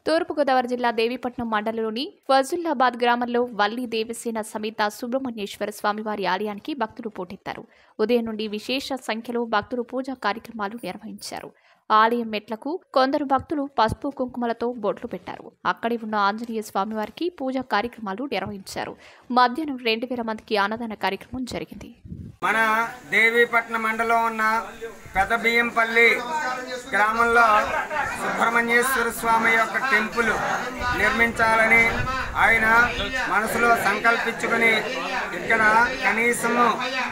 తూర్పుగోదావరి జిల్లా దేవీపట్నం మండలంలోని ఫజుల్లాబాద్ గ్రామంలో వల్లి దేవసేన సమేత సుబ్రహ్మణ్యేశ్వర స్వామివారి ఆలయానికి భక్తులు పోటెత్తారు. ఉదయం నుండి విశేష సంఖ్యలో భక్తులు పూజా కార్యక్రమాలు నిర్వహించారు. ఆలయం మెట్లకు కొందరు భక్తులు పసుపు కుంకుమలతో బొట్లు పెట్టారు. అక్కడి ఉన్న ఆంజనేయ స్వామివారికి పూజా కార్యక్రమాలు నిర్వహించారు. మధ్యాహ్నం 2000 మందికి అన్నదాన కార్యక్రమం జరిగింది. మన దేవీపట్నం మండలం ఉన్న పెద్ద బియ్యంపల్లి గ్రామంలో సుబ్రహ్మణ్యేశ్వర స్వామి యొక్క టెంపుల్ నిర్మించాలని ఆయన మనసులో సంకల్పించుకొని ఇక్కడ కనీసము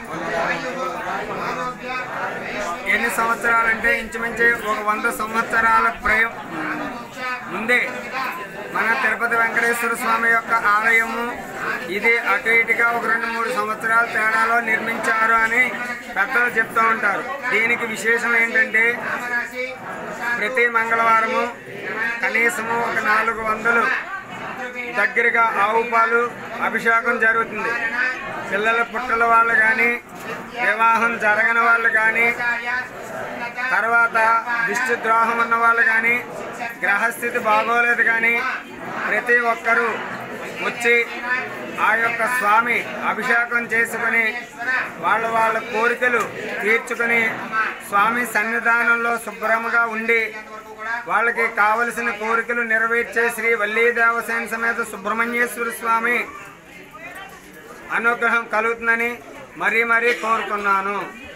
ఎన్ని సంవత్సరాలంటే ఇంచుమించు ఒక 100 సంవత్సరాల ముందే మన తిరుపతి వెంకటేశ్వర స్వామి యొక్క ఆలయము ఇది అటు ఇటుగా ఒక 2-3 సంవత్సరాల తేడాలో నిర్మించారు అని పెద్దలు చెప్తూ ఉంటారు. దీనికి విశేషం ఏంటంటే ప్రతి మంగళవారము కనీసము ఒక 400 దగ్గరగా ఆవు పాలు అభిషేకం జరుగుతుంది. పిల్లల పుట్టల వాళ్ళు కానీ, వివాహం జరగని వాళ్ళు కానీ, తర్వాత దిష్టి ద్రోహం ఉన్న వాళ్ళు కానీ, గ్రహస్థితి బాగోలేదు కానీ ప్రతి ఒక్కరూ వచ్చి ఆ యొక్క స్వామి అభిషేకం చేసుకుని వాళ్ళ కోరికలు తీర్చుకొని స్వామి సన్నిధానంలో శుభ్రంగా ఉండి వాళ్ళకి కావలసిన కోరికలు నెరవేర్చే శ్రీ వల్లీ దేవసేన సమేత సుబ్రహ్మణ్యేశ్వర స్వామి అనుగ్రహం కలుగుతుందని మరీ కోరుతున్నాను.